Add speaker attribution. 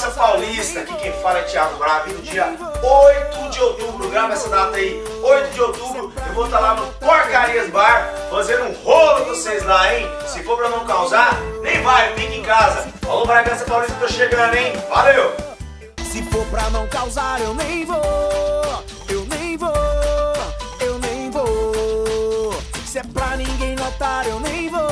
Speaker 1: Bragança Paulista, aqui quem fala é Thiago Bravo, e no dia 8 de outubro, grava essa data aí, 8 de outubro, eu vou estar lá no Porcarias Bar, fazendo um rolo com vocês lá, hein? Se for pra não causar, nem vai, fica em casa. Falou, Bragança Paulista, tô chegando, hein? Valeu!
Speaker 2: Se for pra não causar, eu nem vou, eu nem vou, eu nem vou. Se é pra ninguém notar, eu nem vou.